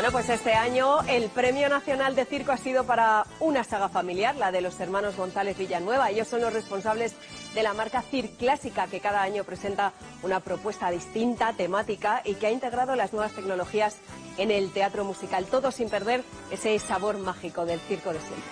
Bueno, pues este año el Premio Nacional de Circo ha sido para una saga familiar, la de los hermanos González Villanueva. Ellos son los responsables de la marca Circlásica, que cada año presenta una propuesta distinta, temática y que ha integrado las nuevas tecnologías en el teatro musical, todo sin perder ese sabor mágico del circo de siempre.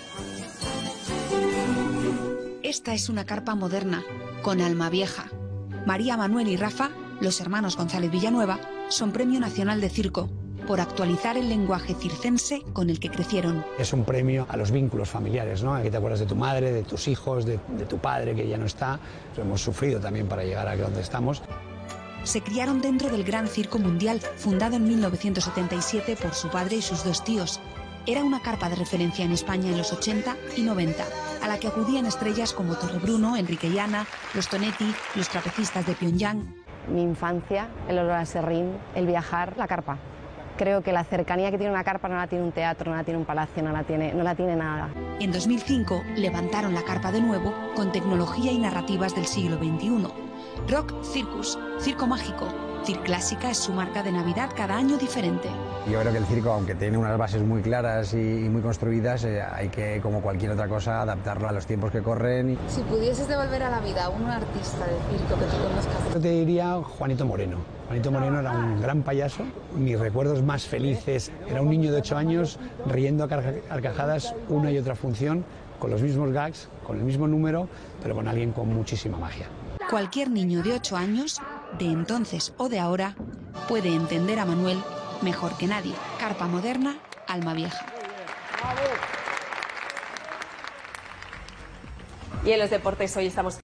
Esta es una carpa moderna, con alma vieja. María, Manuel y Rafa, los hermanos González Villanueva, son Premio Nacional de Circo por actualizar el lenguaje circense con el que crecieron. Es un premio a los vínculos familiares, ¿no? Aquí te acuerdas de tu madre, de tus hijos, de tu padre que ya no está. Hemos sufrido también para llegar a donde estamos. Se criaron dentro del Gran Circo Mundial, fundado en 1977 por su padre y sus dos tíos. Era una carpa de referencia en España en los 80 y 90, a la que acudían estrellas como Torrebruno, Enrique y Ana, los Tonetti, los trapecistas de Pyongyang. Mi infancia, el olor a serrín, el viajar, la carpa. Creo que la cercanía que tiene una carpa no la tiene un teatro, no la tiene un palacio, no la tiene nada. En 2005 levantaron la carpa de nuevo con tecnología y narrativas del siglo XXI. Rock Circus, circo mágico. Circlásica es su marca de Navidad cada año diferente. Yo creo que el circo, aunque tiene unas bases muy claras y muy construidas, hay que, como cualquier otra cosa, adaptarlo a los tiempos que corren. Si pudieses devolver a la vida a un artista de circo que tú conozcas... Yo te diría Juanito Moreno. Juanito Moreno era un gran payaso. Mis recuerdos más felices, era un niño de 8 años riendo a carcajadas una y otra función, con los mismos gags, con el mismo número, pero con alguien con muchísima magia. Cualquier niño de 8 años, de entonces o de ahora, puede entender a Manuel mejor que nadie. Carpa moderna, alma vieja. Y en los deportes hoy estamos...